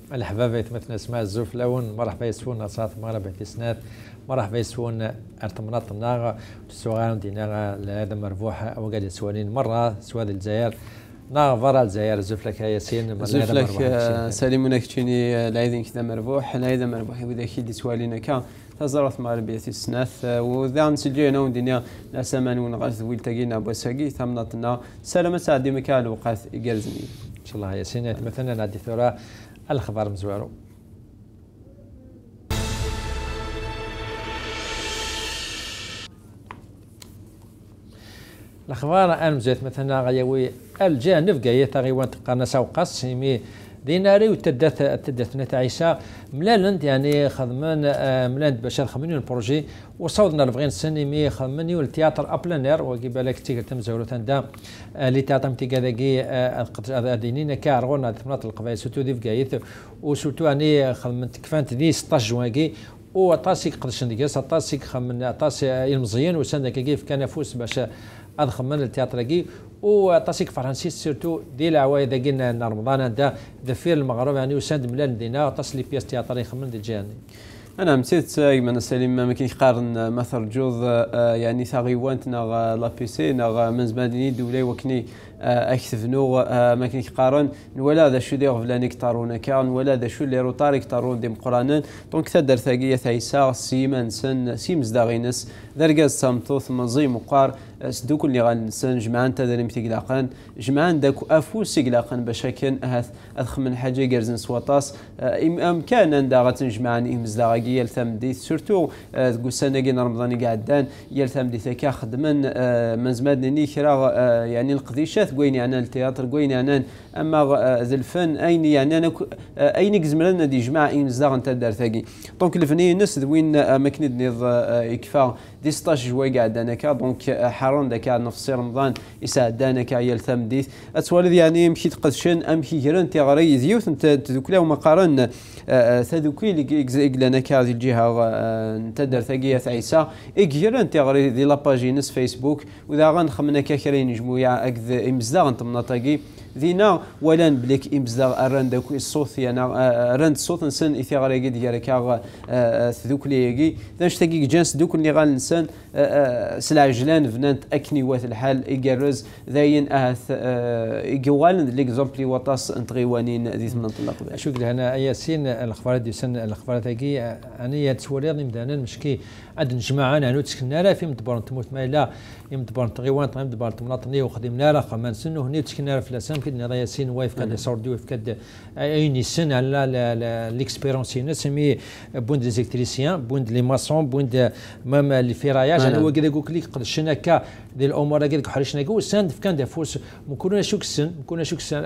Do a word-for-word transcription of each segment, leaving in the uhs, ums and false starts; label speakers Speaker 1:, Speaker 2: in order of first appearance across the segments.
Speaker 1: الحبابة يتمثل اسماء الزوف لون مرحبا يسفون أصات مرحبا تسنات مرحبا يسفون ارتمنات الناغة تسوغان دينا لهذا مربوح وقال يسوانين مرة سواد الجزائر ناغ فرا الجزائر الزوف لك ياسين
Speaker 2: زوف لك سليمونا كتشيني العيدين كذا مربوح العيد مربوح وذا كيدي سوالينا كان تزرت مع ربية السناث وذا نسجينا ودنيا لا سمان ونغاث ويلتقينا بوساقي ثمنتنا سلامة سعدي مكان وقاث إجازني
Speaker 1: إن شاء الله ياسين مثلا نادي ثورة الأخبار مزوارو الأخبار أنا زيت مثلا غيوي الجانب جاية تغيوان تقارن سوقاس سيمي ديناري وتدت تدت نتاعيسا ملالند يعني خدمان ملاند باش خمنيو البروجي وصودنا لبغين سينمي خمنيو التياتر ابلانير وكيف بالك تيكر تمزولو تندا اللي تعطم تيكاداكي دينينا كارغونا ثمنات القبائل سوتو دي فكايت وسوتو اني خمنت كفانت دي ستاش جوانكي وطاسيك قدش نديكاس طاسيك خمن طاسي المزيان وسندك كيف كان فوس باش ادخل من التياتر كي وطاسيك فرنسيس سيرتو دي العوايد ذا قلنا رمضان هذا ذفير المغرب يعني وسند ملان دينا طاس لي بياس تياتري خمن دي جاني
Speaker 2: انا مسيت ايمن سليم ما كاين يقارن مثل جوز يعني ثاغيوانت ناغ لا بي سي ناغ من زمان دولي وكني اكتفنو ما كاين يقارن ولا ذا شو دير فلان يكتارون كان ولا ذا شو اللي روطار يكتارون ديم قرانن دونك تدر ثاقيه ثايسا سيمان سن سيمز داغينس درجاز سامتوث مزي مقار سدوك اللي غنسن جمعان تدريم تيقلاقان جمعان داك افوس يقلاقان باش كان اهث اخمن حاجه جرزن سواطاس امكان دا غتنجمعان امزداغي يلثم سورتو تقول سنه كي رمضان قعدان يلثم دي ثكا خدمن من زمان ني كرا يعني القديشات كوين انا التياتر كوين انا اما ذا الفن اين يعني انا اين زمرنا دي جماعه امزداغ انت دار ثقي دونك الفني نس وين ماكن نيض يكفى دي ستاش جوي قاعد انا كا دونك حرون داك نفس رمضان يساعد انا كا يلثم ديث اتوالد يعني مشي تقدشن ام كي جرن تي غري ديوث انت تذوك لهم قارن تذوكي اللي لنا كا هذه الجهه انت دار ثقيه عيسى اجرن تي غري دي لاباجينس فيسبوك واذا غنخمنا كا كرين جمويا اكذ امزداغ انت مناطقي ذينا ولان بليك امزداغ ارندك الصوت يعني رند صوت نسن اثيغري ديال كا ذوك ليغي داش تاكي جانس دوك اللي غنسن سلاجلان فنانت اكني وات الحال يجرز ذاين اهث يقوالن ليكزومبلي وطاس انتغيوانين ذي ثمن طلق
Speaker 1: شكرا انا ياسين الاخبار دي سن الاخبار تاكي اني تسوريني مدانا مشكي عاد نجمع انا نو تسكننا في مدبر تموت ما لا يمدبر تغيوان طيب مدبر تمناطني وخدمنا راه خمان سنو هني تسكننا في لاسام كدنا ياسين وايف كاد صوردو في كاد ايني سن على ليكسبيرونس نسمي بوند دي زيكتريسيان بوند لي ماسون بوند مام لي فيراياج انا هو كذا يقول لك قد شنكا ديال الامور كذا حرشنا كو ساند في كان دافوس مكوننا شوك السن مكوننا شوك السن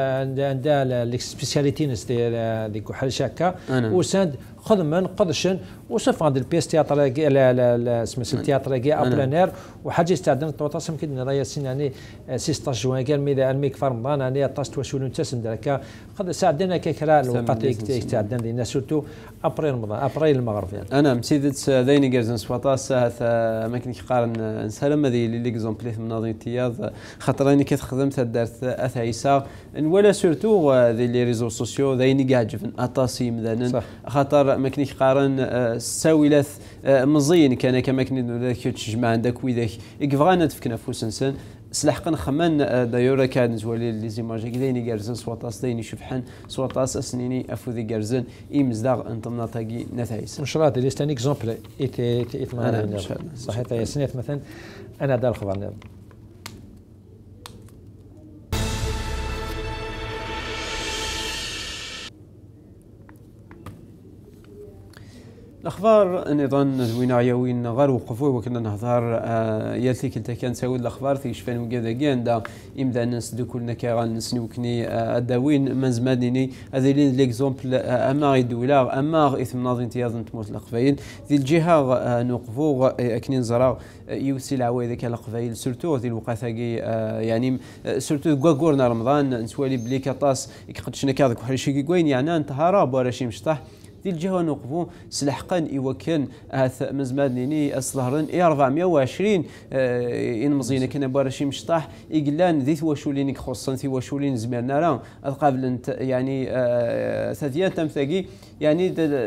Speaker 1: عندها لي سبيسياليتي ديال ديك حرشاكا وساند خدمن قدشن وصف عند البيس تياتر لا اسمه التياتر ابلانير وحاجه استعدنا توتصم كدنا راه ياسين يعني ستة عشر جوان قال ميدا الميك في رمضان يعني طاست وشونو تسن دركا قد ساعدنا ككرا الوقت يستعدنا لنا سورتو ابريل رمضان ابريل المغرب يعني
Speaker 2: انا مسيدت ذيني جازن سواطاس اماكن كيقارن نسالم هذه لي ليكزومبلي في مناظر التياض خاطراني كتخدم دارت اثايسا ولا سورتو ذي لي ريزو سوسيو ذيني كاعجبن اطاسي مثلا خاطر اماكن كيقارن ساويلات مزيان كان كما كنا تجمع عندك ويداك يكفغانا تفكنا فوسنسن سلاحقا خمان دايورا كان زوالي لي زيماج كدايني كارزن سواطاس دايني شبحان سواطاس اسنيني افوذي كارزن يمزداغ انتم نطاقي نتايس
Speaker 1: ان شاء الله دي ستان اكزومبل ايتي ايتمان صحيح يا سنيت مثلا انا دار الخبر
Speaker 2: الاخبار نظن زوينه عيوين غير وقفوا وكنا نهضر آه يالتي كنت كان تساوي الاخبار في شفان وكذا دا يمدا الناس دو كلنا كان نسنوكني آه داوين من زمانيني هذه ليكزومبل آه اما يدولا اما اثم ناظر امتياز تموت القبائل ذي الجهه آه نوقفوا اكنين زرا يوسي العوايد كان القبائل سورتو ذي الوقاثاكي آه يعني سورتو كواكورنا رمضان نسوالي بلي كطاس يقدشنا كذاك وحريشي كوين يعني انت هرب ولا شي مشطح ديال الجهه نوقفوا سلحقا يوكن من زمان نيني الظهرن اي أربعمائة وعشرين ان مزينه كنا بارشي مشطاح يقلان ذي ثواشولين خصوصا ثواشولين زمرنا راه قبل يعني ثديان تمثاقي يعني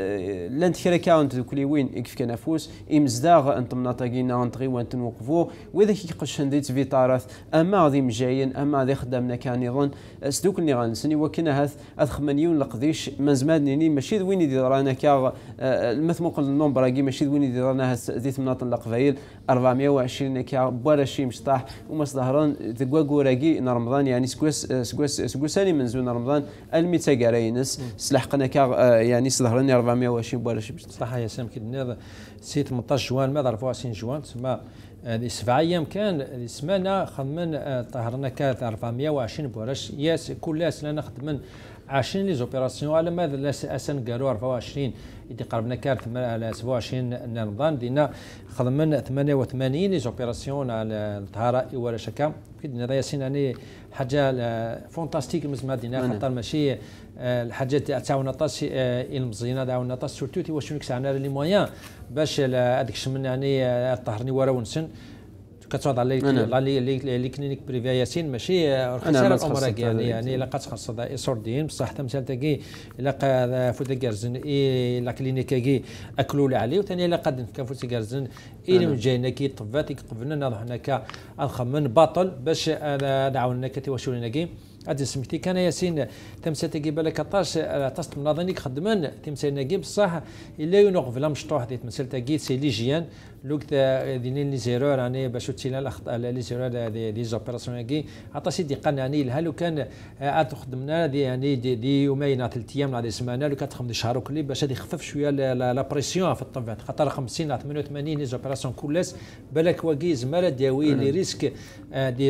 Speaker 2: لانت كرا كاونت كل وين كيف كان فوس امزداغ انت مناطقينا انتغي وانت نوقفوا واذا كي قشن ديت فيتارث اما غادي مجايين اما غادي خدامنا كان يظن سدوك اللي غنسني وكنا هذ اثمانيون لقديش من زمان نيني ماشي وين يدير رانا كا المثموق النومبر كي ماشي وين يدير رانا ديت مناطق القبائل أربعمائة وعشرين كا بارشي مشطاح وما ظهران ذكواكوراكي رمضان يعني سكوس سكوس سكوساني من زون رمضان الميتا كارينس سلحقنا كا يعني ظهرني أربعمائة وعشرين بارشي مشطاح
Speaker 1: صح يا سام كي سي ثمانية عشر جوان ما أربعة وعشرين جوان تسمى هذه سبع ايام كان السمانه خدمنا طهرنا كانت أربعمائة وعشرين بورش ياس كل سنه خدمنا عشرين لي زوبيراسيون على ماذا لا اسن قالوا أربعة وعشرين يدي قربنا كانت على سبعة وعشرين رمضان دينا خدمنا ثمانية وثمانين لي زوبيراسيون على الطهاره ولا شكا كدنا ياسين يعني حاجه فونتاستيك مزما دينا خاطر ماشي الحاجات تاعنا طاس المزينه تاعنا طاس سورتو واش نكسعنا لي مويان باش هذيك الشمن يعني طهرني ورا ونسن كتوضع على لي كلينيك بريفي ياسين ماشي رخيصه الامور يعني يعني الا قات خاصه سوردين بصح تمثال تاكي الا فوت كارزن اي لا كلينيك كي اكلوا لي عليه وثاني الا قد كفوت كارزن اي جاينا كي طفات قبلنا نروح هناك نخمن باطل باش دعونا كتي واشو لنا كي هذه سميتي كان ياسين تمثال تاكي بالك طاش تصط مناضني خدمان تمثال ناكي بصح الا ينوقف لا مشطوح ديال تمثال تاكي سي ليجيان لوقت دينين لي زيرور يعني باش تسينا الاخطاء لي زيرور دي دي زوبيراسيون كي عطا سيدي قال يعني لها لو كان عاد خدمنا دي يعني دي, دي يومين ثلاث ايام هذه السمانه لو كان تخدم شهر وكلي باش غادي يخفف شويه لا بريسيون في الطبيعه خاطر خمسين ثمانية وثمانين لي زوبيراسيون كلس بالك واكي زماله داوي لي ريسك دي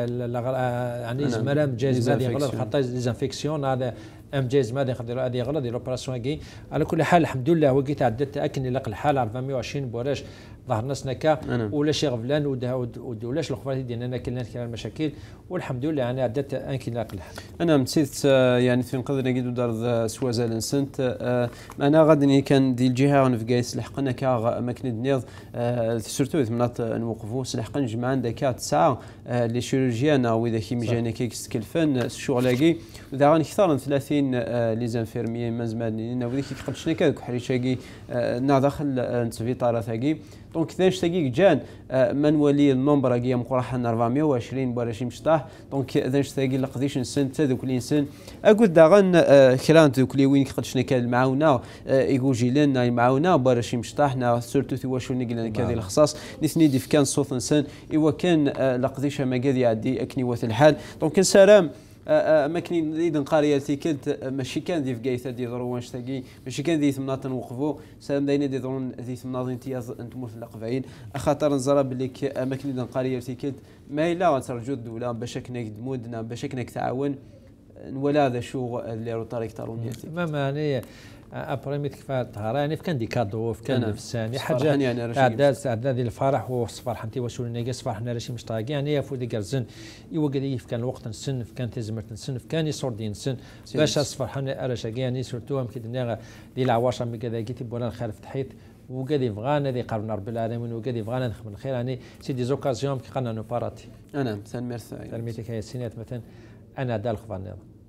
Speaker 1: يعني زماله مجاز هذه غلط خاطر لي زانفيكسيون هذا ام جاز ما يقدر هذه غلط ديال لوبراسيون كي على كل حال الحمد لله وكي تعدت اكن لق الحال أربعمائة وعشرين بوراش ظهرنا سنكا ولا شي غفلان ودولاش الاخبار ديالنا كلنا كاين المشاكل والحمد لله يعني عدت انكي لاق الحال.
Speaker 2: انا مسيت يعني في نقدر نقول دار سوازال سنت انا غادي كان ديال الجهه ونفقايس لحقنا كا اماكن النيض سورتو ثمنات نوقفوا سلحقنا جمعا داك تسعه لي شيروجيان او اذا كيميجانيكي كيستكلفن الشغلاكي ودا غنكثر من ثلاثين لي زانفيرميين مازمانين وديك كيقدشنا كاك حريشاكي نا داخل السبيطار ثاكي دونك ثانش تاكي جان من ولي النمبر كي مقرحن أربعمائة وعشرين بارشي مشطاح دونك ثانش تاكي لقديش نسن تا دوك الانسان اقول داغن كلانت دوك لي وين كقدشنا كان المعاونه يقول جيلان المعاونه بارشي مشطاحنا سورتو ثواشو نقلنا كذا الخصاص نثني دي كان صوت انسان ايوا كان لقديش ما قاد يعدي اكني وث الحال دونك سلام ماكنين نريد نقاري كنت ماشي كان دي فكايثه دي ضروانش تاكي ماشي كان دي ثمنات نوقفوا سلام داينا دي ضرون دي ثمنات امتياز انتم في القبائل خاطر نزرى بلي ماكنين نقاري كنت ما الا غترجو الدوله باش كنا مودنا باش كنا تعاون ولا هذا شو اللي رو طريق تارونيتي
Speaker 1: ما يعني ابريميت كيف الطهاره يعني كان دي كادو كان نفساني حاجه يعني تعداد تعداد الفرح والصفرح انت واش ولنا صفرحنا راه شي مشطاق يعني يا فودي كرزن ايوا قال كان الوقت نسن كان تزمرت نسن كان يصور دي نسن باش صفرحنا راه يعني سورتو يمكن ديال العواشر من كذا كي تبغى الخير في الحيط وقاد يبغانا ذي قربنا رب العالمين وقاد يبغانا نخدم الخير يعني سي دي زوكازيون كي قلنا نو باراتي
Speaker 2: انا مثلا ميرسي
Speaker 1: تلميتك هي السنات مثلا انا دال خبر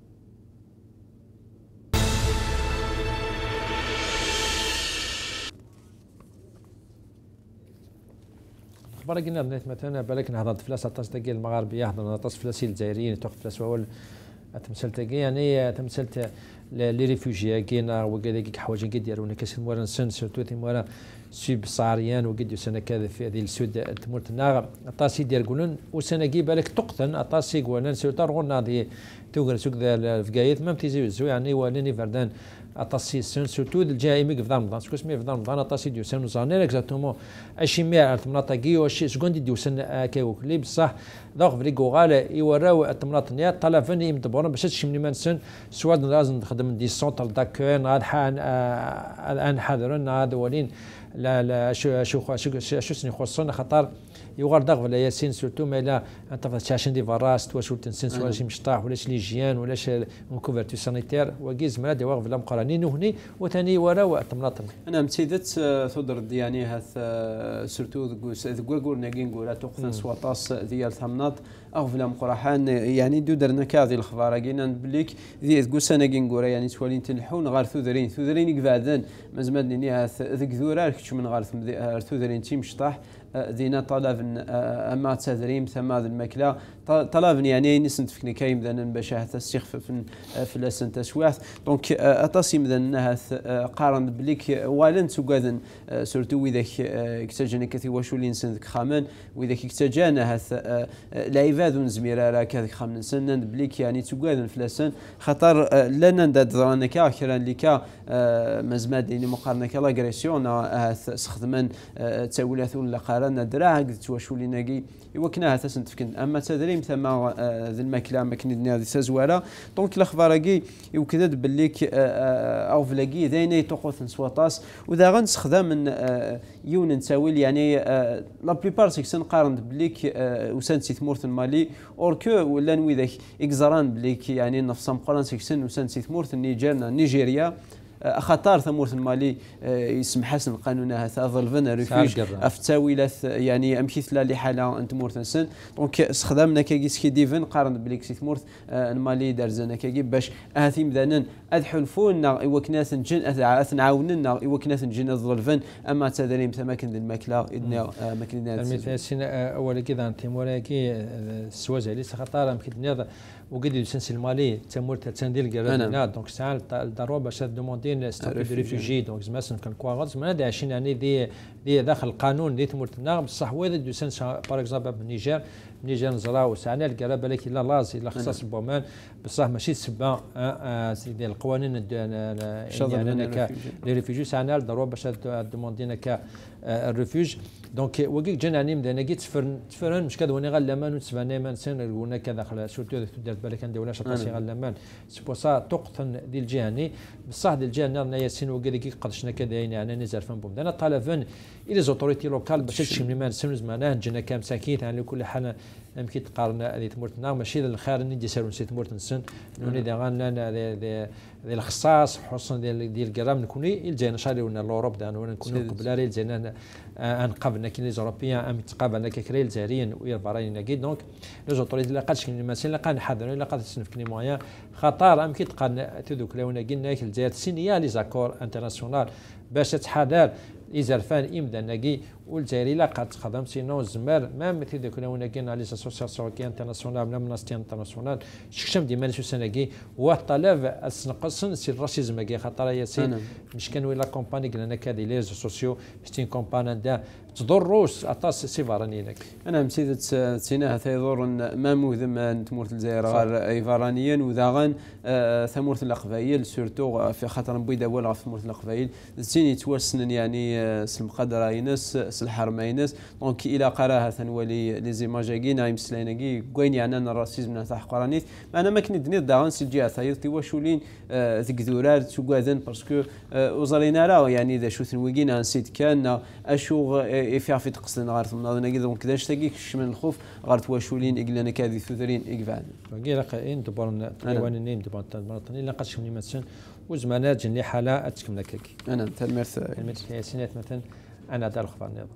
Speaker 1: اخبار قلنا بنات مثلا بالك نهضر فلاس طاس تاكي المغاربيه يهضر طاس فلاسي الجزائريين توقف فلاس اول تمثل تاكي يعني تمثلت لي ريفوجيا كاينه وكذا حوايج كيديرونا كاس المورا نسن سورتو تيمورا سوب صاريان وقد سنه كذا في هذه السود تمرت الناغ طاسي ديال قولون وسنه كي بالك تقتن طاسي قولنا سورتو رغنا دي توغل سوق الفقايت ما تيزيو يعني ولاني فردان اطاسي سن سورتو الجايمي في رمضان سكو سمي في رمضان اطاسي ديو سن زانير اكزاكتومون اشي مير المناطقي وشي سكون ديو سن كيوك لي بصح داغ فريكو غالا يوراو التمناط نيا طلع فني مدبرون باش تشي من منسن سواد لازم نخدم دي سونتر داكوين هاد حان الان حاضرين هذا ولين لا لا شو شو شو شو سني خصنا خطر يوغر دغ ولا ياسين سورتو ما لا انت فاشن دي فراس تواش ولت نسنس ولا شي مشطاح ولا شي ليجيان ولا شي كوفرتو سانيتير وكيز مراد يوغ فلا مقرانين وهني وثاني ورا وتملاطن
Speaker 2: انا متيدت تضر يعني هاث سورتو ذكوغور ناقين قولا توقف سواطاس ديال ثمناط او فلا مقرحان يعني دو درنا كاذي الخبار كاين بليك ذي ذكو سنه كنقورا يعني توالين تنحون غير ثوذرين ثوذرين كبعدن مازمادني هاث ذك ذورار كتش من غير ثوذرين تي مشطاح دينا طلب اما تدريم ثم هذه الماكله طلب يعني نسنت فيني كاين مثلا باش هذا السيخ في في لسن تسواث دونك اتصي مثلا قارن بليك والن تقادن سورتو اذا اكتجنا كثي واش ولي نسن خامن واذا اكتجانا هذا العباد ونزمير راه كذا خامن سنن بليك يعني تقادن في لسن خطر لنا نداد رانا كاخرا لك مزماد يعني مقارنه كلا اغريسيون استخدمن تاولات ولا قارنا دراع واش ولي ناقي وكنا هذا سنتفكن اما تدريم ثم ذي الماكله ماكن هذه سازواله دونك الاخبار كي يوكدد بالليك او فلاكي داينا توقف نسواطاس وذا غنستخدم من يون نساويل يعني لا بليبار سيك سنقارن بالليك وسنسي ثمورت المالي اوركو ولا نوي ذاك اكزران بالليك يعني نفس مقارن سيكسن وسنسي ثمورت النيجر نيجيريا خطر ثمورت المالي يسمح حسن قانون هذا ظلفن ريفيج افتاويلات يعني امكيث لا لحاله انت مورتنسن دونك استخدامنا كي سكي ديفن قارن بليكسي ثمورت المالي دارزنا كي باش هاثي مثلا ادحلفونا وكناس جن اثنعاوننا وكناس جن ظلفن اما تدريم تماكن الماكله ادنا ماكلنا
Speaker 1: المثال اول كذا انت مولاكي السواز عليه خطر امكن وقد يسنس المالي تمور تندير قرارنا دونك سال الضروره باش دوموندين ستاتيو دو ريفوجي دونك زعما كان كواغز ما داعشين يعني دي دي داخل القانون اللي تمرتنا بصح وين يسنس باغ اكزومبل بالنيجر النيجر نزراو سعنا القرا بالك الا لاز الا خصاص البومان بصح ماشي سبا سيدي القوانين يعني كا لي ريفوجي سعنا الضروره باش دوموندينا كا الريفوج دونك وكيك جاني مدانا كي تفرن تفرن مش كذا وني غلامان وتسفاني ما نسان قلنا كذا خلا سورتو دارت بالك عندي ولا شطاسي غلامان سي بو سا تقطن ديال الجهني بصح ديال الجهه ياسين وقال كي قدشنا كذا يعني انا زرفان بوم انا طالبن الى زوتوريتي لوكال باش تشمي ما نسن زمانه جنا كام ساكيت على كل حال يمكن تقارن هذه تمرتنا ماشي الخير ندي سيرون سي تمرت نسن نوني دي غان ديال الخصاص حسن ديال ديال الكرام نكوني الجانا شاري ولا لوروب دان نكونوا قبلاري الجانا ان قبلنا كاين لي زوروبيان ام تقابلنا كري الجزائريين ويربارين كي دونك لي زوتوريتي لا قادش كاين مثلا لا نحضروا لا قادش نسنف كني مويا خطر ام كي تقان تذوك لونا قلنا الجزائر سينيا لي زاكور انترناسيونال باش تحضر إزرفان إمدا نجي والجزائري لا قد تخدم سينو الزمار ما مثل ذاك لو نجينا لي اسوسياسيون كي انترناسيونال ولا مناستي انترناسيونال شكشم ديما شو سنجي والطلب السنقصن سي الراسيزم كي خاطر ياسين مش كانوا لا كومباني قلنا كادي لي سوسيو ستين كومباني دا تضروس اطاس سيفاراني لك
Speaker 2: انا مسيت سينا تيضر ما موذم تمورت الجزائر غير ايفارانيا وذاغن ثمورت القبائل سورتو في خاطر بيدا ولا في ثمورت القبائل زين يتوسن يعني سلم قدر ينس الحرم ينس دونك الى قراها ثنولي لي زيماجاكينا يمسليناكي كوين يعني انا الراسيزم تاع قرانيت انا ما كنت دني داغن سي جهه ثايرتي واشولين ذيك ذورات تقادن باسكو وزرينا راه يعني اذا شو ثنويكينا نسيت كان اشو في في تقصدنا غير ثمنا دونك كذاش تاكي من الخوف غير تواشولين اقلنا كذي ثوثرين اقفان
Speaker 1: باقي لك ان دبرنا حيوانين دبرنا المواطنين لا قدش من مثلا وزمانات جني حاله اتكم لك
Speaker 2: انا تمرت
Speaker 1: المثل ياسينات مثلا انا دار الخبر نظام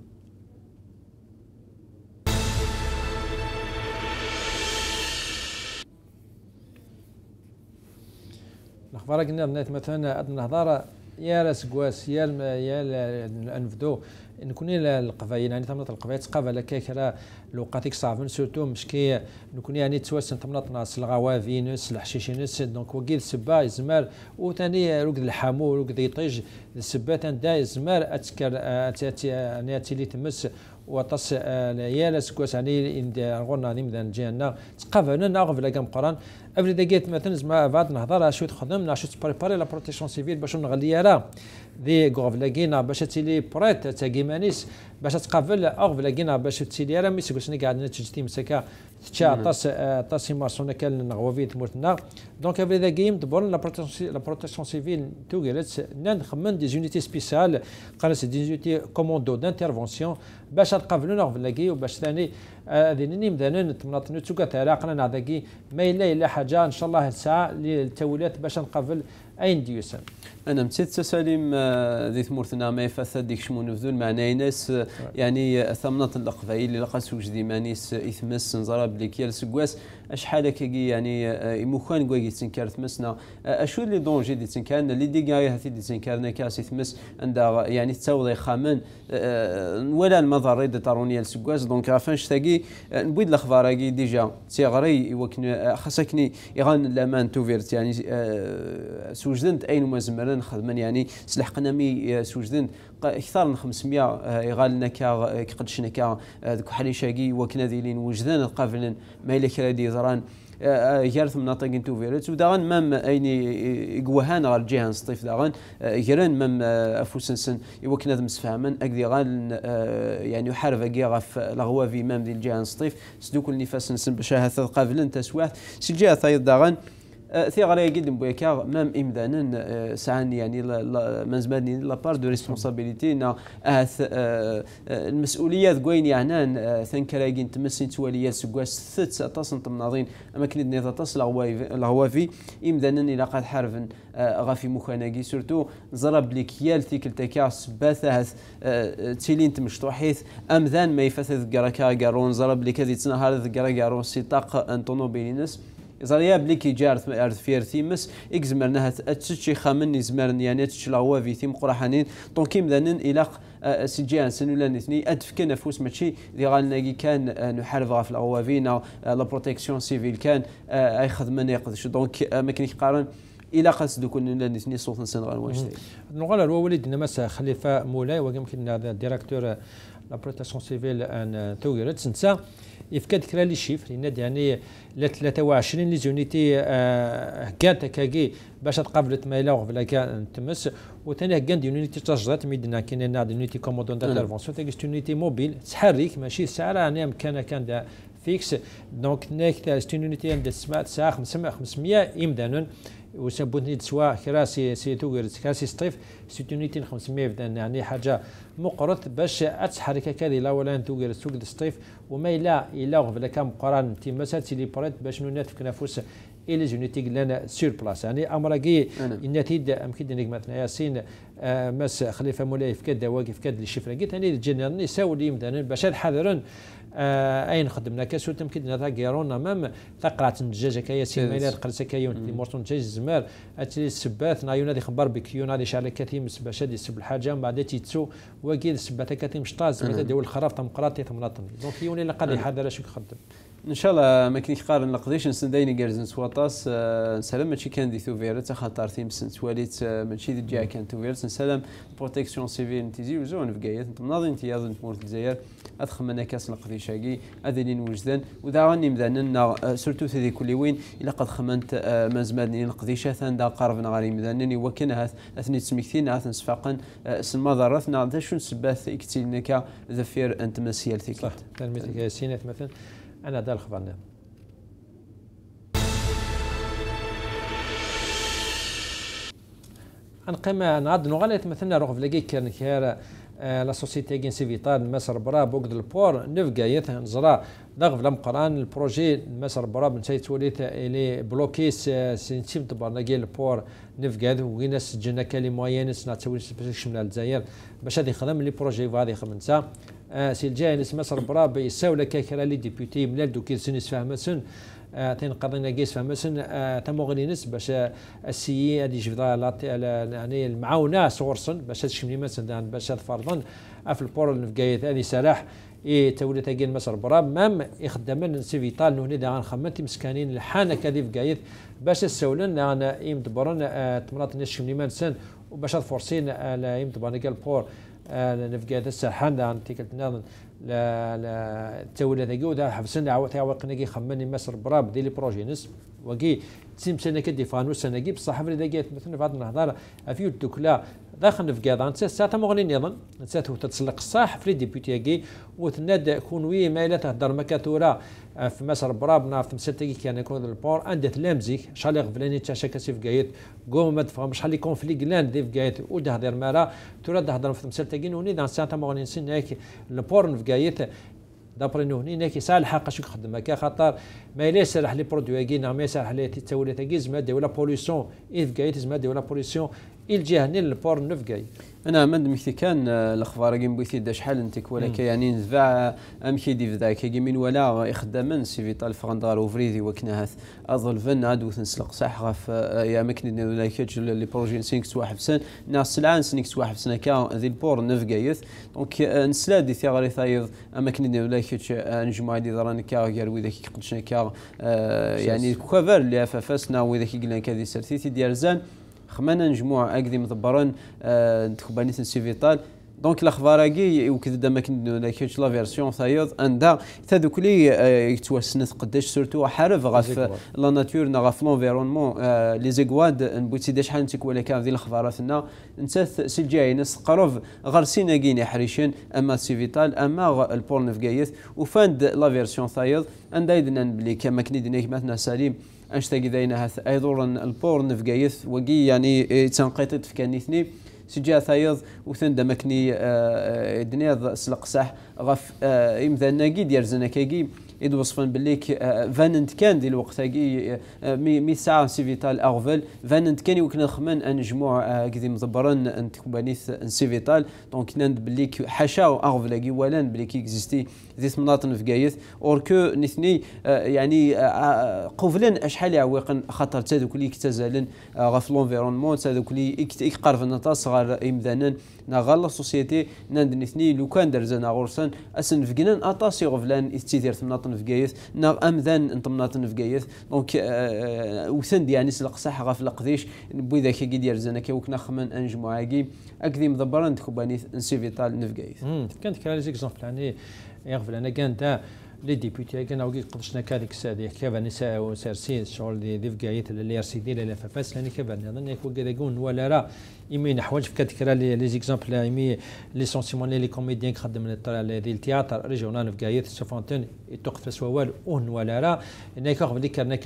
Speaker 1: الاخبار قلنا بنات مثلا عندنا نهضره يا راس كواس يا يا الانفدو نكون القبائل يعني تمنط القبائل تقابل كيكرا لوقاتيك صافن سورتو مشكي نكون يعني توسن تمنط ناس الغوافينس الحشيشينس دونك وكيل سبا يزمر وثاني رقد الحامو رقد يطيج السبات دا يزمر اتكر اتي يعني اتي تمس وطس يا راس كواس يعني غورنا نيم الجنه تقابلنا ناغف لا كام قران افري دقيت مثلا زعما بعد نهضر شو تخدم شو تبريباري لا بروتيكسيون سيفيل باش نغلي راه دي غوف لاكينا باش تيلي بريت تاكيمانيس باش تقابل اغف لاكينا باش تيلي راه ميسكوسني قاعد نتجتي مسكا تشا طاس طاس مارسونا كان نغوفي تموتنا دونك افري ذا جيم دبر لا بروتيكسيون لا بروتيكسيون سيفيل توغيرت نان خمن دي زونيتي سبيسيال قالت دي زونيتي كوموندو دانترفونسيون باش تقابلونا غفلاكي وباش ثاني ذيني مدانا تمناطنو تسوكا تاراقنا نعداكي ما الا الا حاجه ان شاء الله الساعه للتوليات باش نقابل اين ديوسن.
Speaker 2: انا متيت تساليم ذي ثمورتنا ما يفاث ديك شمون نفذون معنا ناس يعني ثمنات القبائل اللي لقات وجدي مانيس اثمس نزرا بلي كيال سكواس اشحال كي يعني مخان كوي تنكر ثمسنا اشو اللي دونجي دي تنكرنا اللي ديغاي هاتي دي تنكرنا كاس ثمس عند يعني تساوي خامن ولا المضار دي تارونيا سكواس دونك عفاش تاقي نبيد الاخبار كي ديجا تيغري وكن خاصكني يغان الامان توفيرت يعني سوجدنت اين مزمرن خدمن يعني سلحقنا مي سوجدنت اكثر من خمسمائة يغالنا كا كقدشنا كا ذوك حليشاكي وكنا ذيلين وجدان قابلن ما الا كرا دي زران جارث مناطق انتو فيروس وداغن مام ايني يقوهان غير الجهه نصطيف داغن جران مام افوسنسن يوكنا مسفهما اكدي غال يعني يحارب كي غاف لغوافي مام ديال الجهه نصطيف سدوك النفاس نسن باش هذا قابلن تسوات سجاه ثايد داغن ثيغري جدا بويكا مام امدانا سعان يعني من زماني لابار دو ريسبونسابيلتي نا المسؤوليات كوين يعني ثنكراكين تمسين تواليات سكواس ثت تصن تمناضين اما كنت نيضا تصل الغوافي امدانا الى قد حرف غافي مخاناكي سورتو زرب لي كيال تيكل تكاس باثاث تيلين تمشطوحيث امذان ما يفث كراكا كارون زرب لي كذي تنهار كراكا كارون سيطاق انطونوبيلينس زريا بليكي جارت ارث فيرتي مس اكزمرناها تشي خامن يزمرن يعني تشلاوا في تيم قرحانين دونك يمدانن الى سجيان سنولا اثني ادفك نفوس ماشي اللي غالنا كان نحارب في الاوافينا لا بروتيكسيون سيفيل كان اي خدمه يقدش دونك ما كاينش قارن الى قصد كنا نثني صوت نسن غير واش
Speaker 1: نقول له وليد نمس خليفه مولاي ويمكن هذا ديريكتور لا بروتيكسيون سيفيل ان توغيرت سنسا يفكد كرا لي شيف لان يعني ثلاثة وعشرين لي زونيتي كانت كاكي باش تقابلت ما يلاغ بلا كان تمس وثاني كان دي يونيتي تجرات ميدنا كاين ناد يونيتي كوموندون دانترفونسيون تاكي يونيتي موبيل تحرك ماشي ساعه يعني كان كان فيكس دونك نيك تاع يونيتي عند السماء ساعه خمسمائة يمدانون وسبوتني تسوا كراسي سي توغير كراسي سطيف ستونيتي خمسمائة يعني حاجه مقرط باش اتحرك كذا لا ولا توغير سوق السطيف وما الا الا غفلا كان مقارن تي مسات لي بريت باش نونات كنافوس الى زونيتي لنا سور بلاص يعني امركي النتيجه يمكن انك مثلا ياسين مس خليفه مولاي في كذا واقف كذا لي شفره قلت انا الجنرال يساو لي مثلا باش حذرا آه اين خدمنا كاسو تمكن هذا كيرونا مام تقرات الدجاجه كياسين ميلاد قرصه كيون لي مورطون دجاج الزمار اتلي السبات نايونا دي خبر بكيونا دي شعل كثير باش هذه السب الحاجه من بعد تيتسو وكيد السبات كثير مشطاز ميتا ديال الخراف تم قراتي تمناطن دونك يوني لقى لي حاضر اش يخدم
Speaker 2: ان شاء الله ما كاينش قارن نقديش نسنديني جالزن سواطاس نسلم ماشي كان دي ثوفيرت خاطر تيم سنتواليت ماشي دي جا كان ثوفيرت نسلم بروتيكسيون سيفيل نتيزي وزون في قايات ناضي انت اظن تمور الجزائر ادخمنا كاس نقديشاكي اذنين وجدان ودا غني مداننا سورتو في كل وين الا قد خمنت ما زماني نقديشه ثان قربنا غادي مدانني وكان اثني تسمكتين اثن سفاقا سما ضرتنا ذا شو نسبات اكتيلنكا ذفير انت مسيال تيكت
Speaker 1: تلميذ ياسين مثلا أنا دال خبرنا أنقم نعد نغلط مثلا روح فلاقي كان كير لا سوسيتي كين سيفيتال مصر برا بوقد البور نفقايت نزرا ضغف لم قران البروجي مصر برا من سيت وليت الي بلوكيس سنتيم تبرنا كي البور نفقاد وين سجلنا كلي موين سنا تسوي سبيسيفيك من الجزائر باش هذا يخدم لي بروجي فادي خمسه سي الجاي نس مصر برا بيساو لك كرا لي ديبوتي ملال دوكي سنس فهمسن تنقضينا كيس فهمسن تموغني نس باش السي هذه جفدا يعني المعاونه صورسن باش تشملي مثلا باش فرضا في البور نفقايت هذه سلاح اي تولت كاين مصر برا مام يخدم لنا سي فيتال نوني دا غنخمتي مسكانين الحانه كذي فقايت باش تسولن انا يمدبرن تمرات نشملي مثلا وباش تفورسين يمدبرن كاع البور نفقايت السرحان عن تيكل لا لا التولى ذاكي ودا حفصنا عاوتها واقنا كي خمني مصر براب ديال لي بروجي نس وكي تسيم سنه كدي فانو سنه كي بصح فري ذاكي مثلا في هذا النهضه افيو دوكلا داخل في كاع انت ساعه مغني نظن انت تتسلق الصح في ديبيوتي كي وتناد كونوي ما لا تهضر مكاتورا في مصر برابنا في مسلتي كان يكون البور عندك لامزيك شحال غفلاني تا شاكاسي في كايت قوم ما تفهم شحال لي كونفلي كلان دي في كايت ودهضر مالا ترى دهضر في مسلتي كي نوني دان ساعه مغني نسين هيك البور في كايت دابري نوني ناكي صالحه قاش يخدم هكا خاطر ما الا يسرح لي برودوي كي نعم يسرح لي تولي تاكي زعما دي ولا بوليسيون اي في كايت زعما دي ولا بوليسيون الجهه نيل البور نفكاي
Speaker 2: انا من مكتي كان الاخبار كي بغيتي دا شحال انتك ولا يعني نتبع امشي دي في ذاك كي من ولا يخدم سي فيتال فرندار وفريدي وكناهث اظل فن عاد وتنسلق صح غف يا مكن ولا كيتش لي بروجي سينكس واحد سن ناس العان سينكس واحد سنه كا ذي البور نفكايث دونك نسلا دي ثيغري ثايض اماكن ولا كيتش نجمع دي دران كا غير وذاك يقدش كا يعني كوفر اللي فاسنا وذاك قلنا كذي سرتيتي ديال زان خمانا نجموع اكدي مضبرن نتخباني سي فيتال دونك الاخبار كي وكذا ما كنا كاينش لا فيرسيون ثايض عندها هذوك اللي يتوسنت قداش سورتو حارف غاف لا ناتور نا غاف لونفيرونمون لي زيكواد نبغيتي دا شحال نتك ولا كان ذي الاخباراتنا انت سي جاي ناس قرب غرسينا كاين حريشين اما سي فيتال اما البورن في كايث وفاند لا فيرسيون ثايض عندها اذن بلي كما كنيدنا مثلا سليم انشتاقي ذاينا هث ايضا البورن في كايث وكي يعني تنقيطت في كانيثني سجا ثايض وثند مكني دنيا سلق صح غف يمثلنا كي ديال زنكاكي إذ وصفن بالليك فاننت كان ديال الوقت كي مي ساعة سي فيتال أغفل فاننت كان يمكن الخمان أن جموع كذي مضبرن أن تكبانيث سي فيتال دونك نند بالليك حاشا أغفل كي ولان بالليك إكزيستي ذي مناطن في كايث أوركو نثني يعني قفلن أشحال يعوقن خاطر تادوك اللي كتزالن غف لونفيرونمون تادوك اللي يقرف النطاس غير إمذانا نغال لا سوسيتي نند نثني لو كان درزنا غورسن أسن فكنان أطاسي غفلان إستيثير تمناطن في كايث نغ أمذان انتمناطن في كايث دونك وثند يعني سلق صح غف لقديش بوذا كي ديال زنا كي وكنا خمن انجمو عاكي اكدي مدبران تكوباني سي فيتال نف كايث
Speaker 1: كانت كان لي زيكزامبل يعني يغفل انا كان تا لي ديبوتي كان وكي قدشنا كذيك الساعه كيف نساء وسارسين شغل دي دي فكايت اللي ار سي دي لا فاس لاني كيف نظن يكون كذا يكون ولا راه يمين حوايج في كذا لي زيكزامبل يمي ليسونسيمون لي كوميديان خدم ديال التياتر ريجيونال في كايت سوفونتين يتوقف سوال اون ولا راه انك قبل كان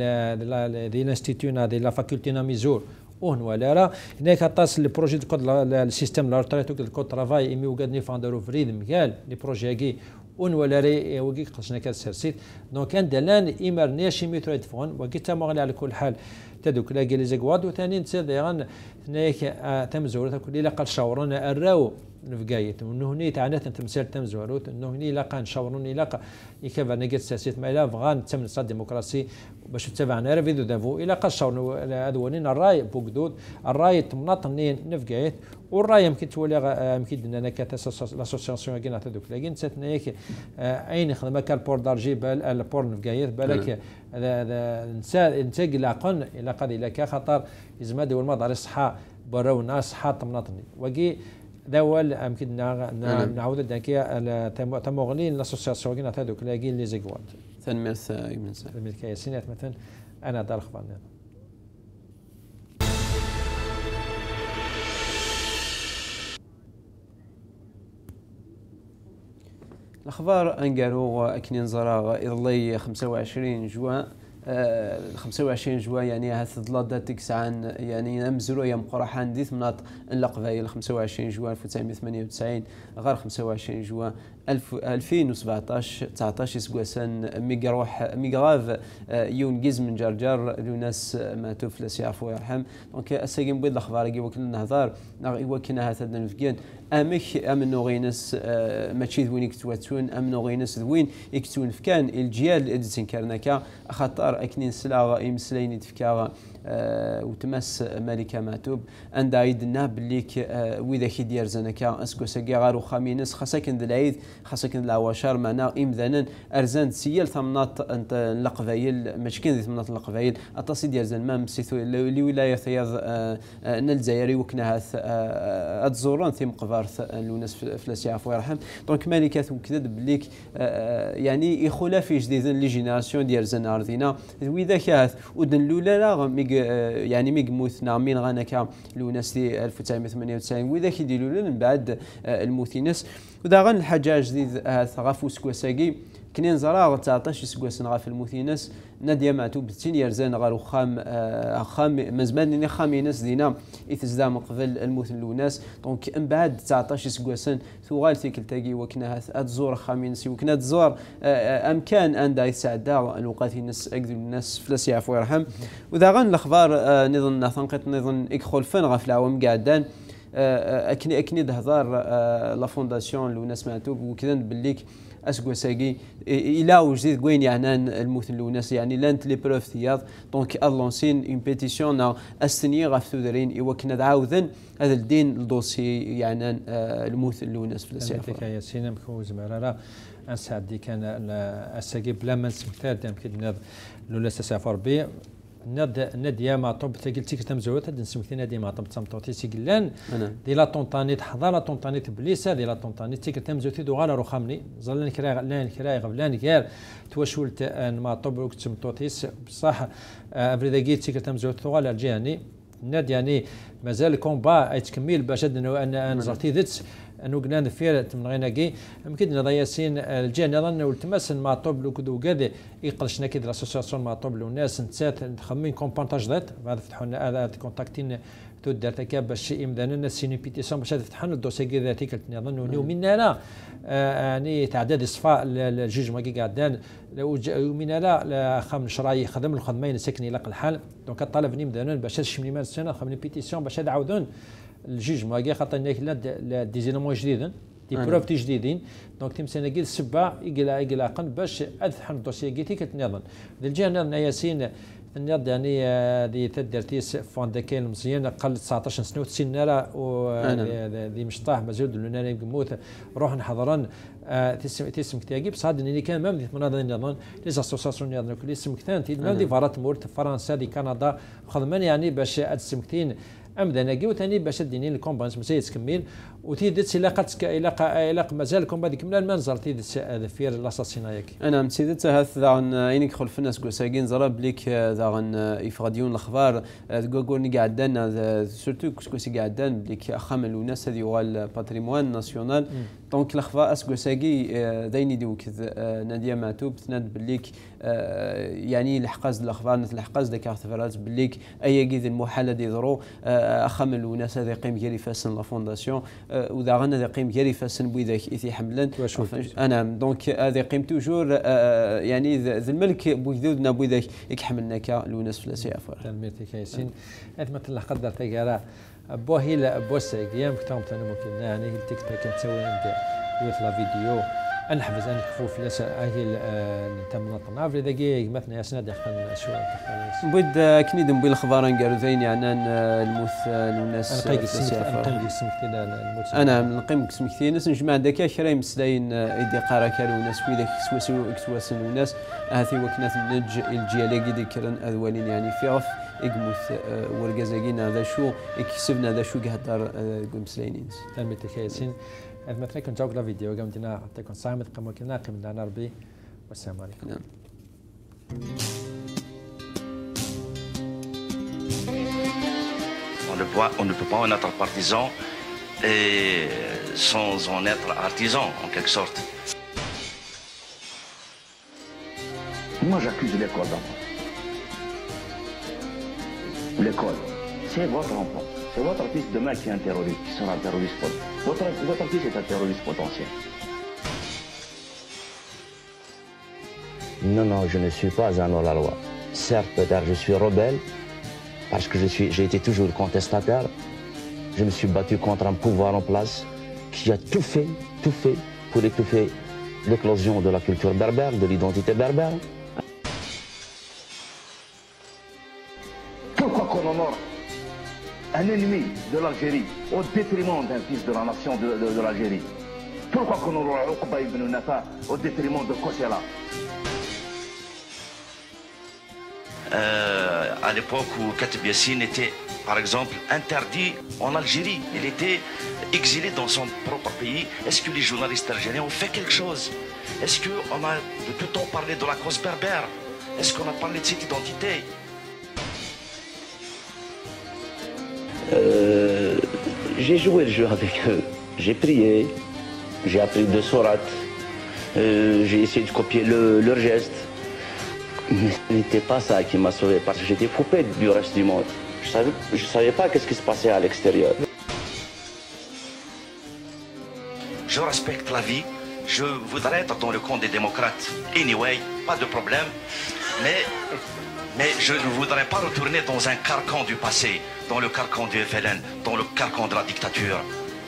Speaker 1: كذا دي لانستيتيو دي لا فاكولتي ناميزور اون ولا راه هناك طاس لي بروجي دو السيستيم لا ريتريت دو كود ترافاي ايمي وقادني فاندرو فريد مكال لي بروجي كي اون ولا ري وكي قدشنا كذا سيرسيت دونك كان دلان ايمر ناشي ميترو فون وكي تمغلي على كل حال تدوك لاقي لي زيكواد وثاني نسد غن هناك تمزور تاكل لا قال شاورنا الراو نفقايت وانه هني تعنات تمثال تمزوروت انه هني لاقا نشاوروني لاقا يكفى نقيت ساسيت ما لا فغان تمن صاد ديمقراطي باش تتبعنا راه فيديو دافو الى قال شاورنا ادوانين الراي بوكدود الراي تمناطنين نفقايت والراي يمكن تولي يمكن اننا لاسوسياسيون كاين هذوك لكن تاتنا ياك اين خدمه كالبور دارجي بال البور نفقايت بالك نسى نتاق لاقن الى قد الى كا خطر يزمد والمضار الصحه براو ناس صحه تمناطني وكي دول يمكن نعاود داكيا تمغلين لاسوسياسيون كاين هذوك لاقين لي زيكواد
Speaker 2: تنميرث يمن سنه
Speaker 1: الملكيه مثلا انا دار اخبارنا
Speaker 2: الاخبار انقالوا اكنين زرا اضلي خمسة وعشرين جوان خمسة وعشرين جوا يعني هذا الضلات تكسعان يعني نمزرو يوم قرحان ديث مناط القبائل خمسة وعشرين جوا ألف وتسعمائة وثمانية وتسعين غير خمسة وعشرين جوا ألفين وسبعطاش تسعطاش سكواسان ميغا روح ميغراف يون جيز من جرجر لوناس ماتوا فلاس يعرفوا يرحم دونك اساكين بيض الاخبار كي وكنا نهضر وكنا هذا النفكين امك امنو غينس ماشي ذوين يكتواتون امنو غينس ذوين يكتون فكان الجيال ادزين كارناكا خاطر مثر أكنين سلا يمسلين تفكار وتمس ملكة ماتوب عند عيدنا بليك وإذا كي دير زنكا أسكو ساقي غارو خامينس خاصكن العيد خاصكن العواشر معنا إمذانا أرزان سيال ثمنات أنت القبايل مشكين ذي ثمنات القبايل أتصي ديال زن ما مسيثو لولاية ثياض نالجزائري وكنها أتزوران ثيم قبارث لوناس فلاسي عفو يرحم دونك ملكة وكذا بليك يعني يخولا في جديد لي جينيراسيون ديال زن أرضنا وإذا كانت ودن لولا لا يعني ميقموت نامين غانكا لوناس دي ألف وتسعمائة وثمانية وتسعين وإذا كيديروا لنا من بعد الموثينس ودا غن الحاجة جديد ثغافو سكواساكي كنين زرا تسعطاش سكواس نغاف الموثينس نادية معتوب تين يرزان غارو خام خام مزمان خامينس دينا يتزدام قبل الموثن لوناس دونك من بعد تسعطاش سكواسن ثوغال تيكلتاكي وكنا تزور خامينس وكنا تزور امكان ان دا يساعدا الوقات الناس اكذب الناس فلاس يعفو يرحم وذا غن الاخبار نظن تنقيط نظن اكخول فن غاف العوام قاعدان اكني اكني دهضار لا فونداسيون لوناس معتوب وكذا بالليك اسكو ساقي الى وجديد كوين يعني الموثن لوناس يعني لانت لي بروف ثياض دونك الونسين اون بيتيسيون استني غاف ثودرين ايوا كنا عاوذن هذا الدين الدوسي يعني الموثن لوناس في السياسه
Speaker 1: يا سينا مكوز مرارا انسعد دي كان الساقي بلا ما نسمكتار دام كنا لولا سافر بي ند نديا ما طب تقول تيك تمزوت هاد نسمكتي نادي ما طب تمطوتي سيقلان دي لا طونطانيت حضر لا طونطانيت بليسا دي لا طونطانيت تيك تمزوتي دو غالا رخامني زلان كرا لان كرا غبلان كار توشولت ان ما طب وقت تمطوتيس بصح افريداكي تيك تمزوت دو غالا جاني ند يعني مازال كومبا يتكمل باش ان ان زرتي ذت انو قلنا نفير تمنغيناكي يمكن نضا ياسين الجان نظن والتماس مع طوب لو كدو كذا يقلشنا كي لاسوسياسيون مع طوب والناس نتسات نخمين كومبونتاج ذات بعد فتحوا لنا هذا كونتاكتين تود دارتك باش يمدانا الناس سيني بيتيسيون باش تفتحوا الدوسي ذاتي كنت نظن انه من هنا يعني تعداد اصفاء الجوج ما قاعدان ومن هنا خم شراي يخدم الخدمين ساكن يلاق الحال دونك الطلب نمدانا باش شملي مال السنه خمني بيتيسيون باش عاودون الجوج ما كي خاطر لا دي زيلمون جديدين دي بروف جديدين دونك تمسنا كي السبع يقلا يقلا قن باش ادفح الدوسي كي كتنظن الجهه نظن ياسين النض يعني دي تدرتيس فوندكين مزيان قل تسعطاش سنه وتسعين نرى ودي مشطاح مزود لنا نموت روح نحضرن تسم تسم كتاجي بصح اللي كان مام دي مناضل نظن لي اسوسياسيون نظن كل اسم كتان مام دي فارات مورت فرنسا دي كندا خدمان يعني باش ادسمكتين امدنا كي وثاني باش الدينين الكومبانس مزيد تكمل وتيدت علاقتك علاقه علاقه مازال كومبا ديك من المنظر تيدت فير لاساسينايك انا
Speaker 2: مسيدت هذا ذاغن عينك خل في الناس كوساكين زرب ليك ذاغن يفغديون الاخبار تقولني قاعدان سورتو كوسكوسي قاعدان بليك خامل وناس هذه هو الباتريمون ناسيونال دونك الاخبار اسكوساكي دايني دوك ناديه معتوب تناد بليك يعني الحقاز الاخبار مثل الحقاز ديك اختفارات بليك اي كيد المحاله دي ضرو اخمل وناس هذه قيم كيري فاسن لا فونداسيون وذا غنا هذه قيم كيري فاسن بويداك ايثي حملن انا دونك هذه قيم توجور يعني ذا الملك بويدودنا بويداك يكحملناك لوناس فلاسي عفوا
Speaker 1: تلميتي كايسين مثل قدر تيقرا بوهي بوسك ايام كتام ممكن يعني تيك تاك تسوي عند يوث لا فيديو انحفز ان كفوف لاس اهل تم نطنا في دقيقه مثلا ياسنا دخل شو
Speaker 2: بود كني دم بالاخبار قالوا زين يعني الموث الناس انا نقيم قسم كثير ناس نجمع داك شراي مسلاين ايدي قارا كانوا ناس ويدك سواسو اكسواسن الناس هذه وكنات النج الجيالي ذكرن اذولين يعني في عرف اقموث ورقازاقين هذا شو يكسبنا هذا شو قهدر مسلاينين
Speaker 1: تلميتك ياسين مثلا كنت جاوب لا فيديو قام دينا حتى كنت صامت قام كنا قيم لنا ربي والسلام عليكم. نعم.
Speaker 3: On ne peut, on ne peut pas en être partisan et sans en être artisan en quelque sorte.
Speaker 4: Moi j'accuse l'école d'enfant. L'école, c'est votre enfant. C'est votre fils demain qui est un terroriste, qui sera un terroriste potentiel. Votre, votre fils est un terroriste potentiel. Non, non, je ne suis pas un hors-la-loi. Certes, peut-être je suis rebelle, parce que je suis, j'ai été toujours contestataire. Je me suis battu contre un pouvoir en place qui a tout fait, tout fait pour étouffer l'éclosion de la culture berbère, de l'identité berbère.
Speaker 5: Pourquoi qu'on honore un ennemi de l'Algérie au détriment d'un fils de la nation de, de, de l'Algérie? Pourquoi qu'on honore Uqba ibn Nafa au détriment de Kossela?
Speaker 3: Euh, à l'époque où Kateb Yassine était, par exemple, interdit en Algérie. Il était exilé dans son propre pays. Est-ce que les journalistes algériens ont fait quelque chose? Est-ce qu'on a de tout temps parlé de la cause berbère? Est-ce qu'on a parlé de cette identité?
Speaker 4: euh, J'ai joué le jeu avec eux. J'ai prié, j'ai appris deux sourates, euh, j'ai essayé de copier le, leurs gestes. Mais ce n'était pas ça qui m'a sauvé, parce que j'étais coupé du reste du monde. Je ne savais, je savais pas qu'est-ce qui se passait à l'extérieur.
Speaker 3: Je respecte la vie. Je voudrais être dans le camp des démocrates. Anyway, pas de problème. Mais, mais je ne voudrais pas retourner dans un carcan du passé, dans le carcan du F L N, dans le carcan de la dictature.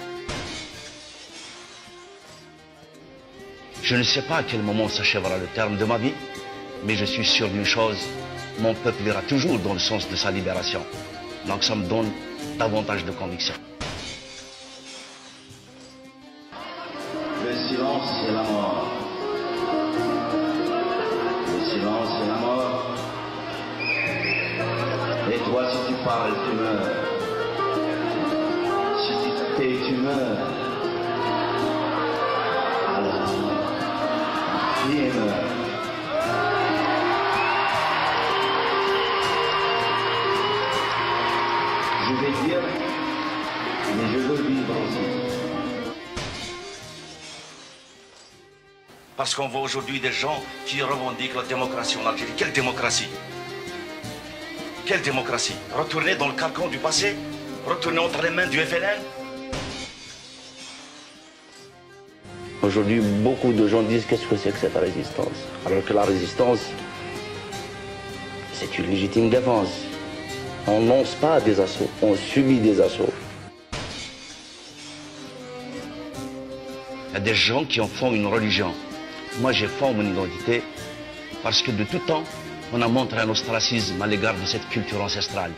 Speaker 4: Je ne sais pas à quel moment s'achèvera le terme de ma vie, mais je suis sûr d'une chose, mon peuple ira toujours dans le sens de sa libération. Donc ça me donne davantage de conviction. Le silence, c'est la mort. Le silence, c'est la mort. Et toi, si tu parles, tu meurs. Si tu tais, tu meurs. Alors, qui meurt? Je vais dire, mais je veux vivre aussi.
Speaker 3: Parce qu'on voit aujourd'hui des gens qui revendiquent la démocratie en Algérie. Quelle démocratie? Quelle démocratie? Retourner dans le carcan du passé? Retourner entre les mains du F L N?
Speaker 4: Aujourd'hui, beaucoup de gens disent qu'est-ce que c'est que cette résistance? Alors que la résistance, c'est une légitime défense. On n'ose pas des assauts, on subit des assauts. Il y a des gens qui en font une religion. Moi, j'ai fait mon identité parce que de tout temps, on a montré un ostracisme à l'égard de cette culture ancestrale.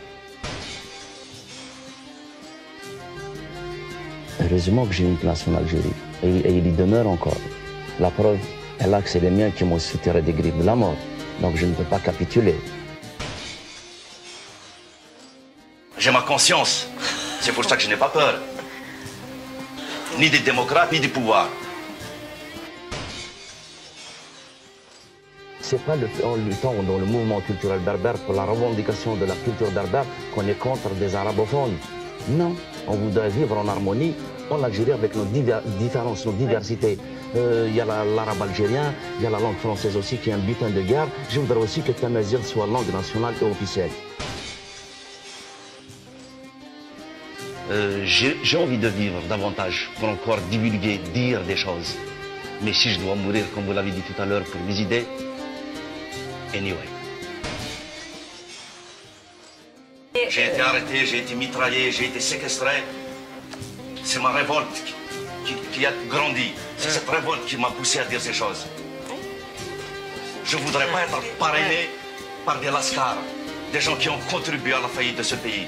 Speaker 4: Heureusement que j'ai une place en Algérie, et, et il y demeure encore. La preuve est là que c'est les miens qui m'ont soutiré des griffes de la mort. Donc je ne peux pas capituler.
Speaker 3: J'ai ma conscience. C'est pour ça que je n'ai pas peur. Ni des démocrates, ni du pouvoir.
Speaker 4: C'est pas le, en luttant dans le mouvement culturel berbère pour la revendication de la culture berbère qu'on est contre des arabophones. Non, on voudrait vivre en harmonie en Algérie avec nos diver, différences, nos diversités. Il euh, y a l'arabe algérien, il y a la langue française aussi qui est un butin de guerre. Je voudrais aussi que Tamazight soit langue nationale et officielle. Euh, J'ai envie de vivre davantage pour encore divulguer, dire des choses. Mais si je dois mourir, comme vous l'avez dit tout à l'heure, pour mes idées, anyway.
Speaker 3: J'ai été arrêté, j'ai été mitraillé, j'ai été séquestré. C'est ma révolte qui, qui, qui a grandi. C'est cette révolte qui m'a poussé à dire ces choses. Je ne voudrais pas être parrainé par des lascars, des gens qui ont contribué à la faillite de ce pays.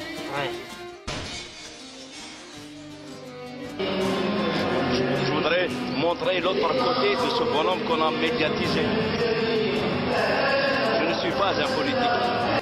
Speaker 6: Je voudrais montrer l'autre côté de ce bonhomme qu'on a médiatisé. Je ne suis pas un politique.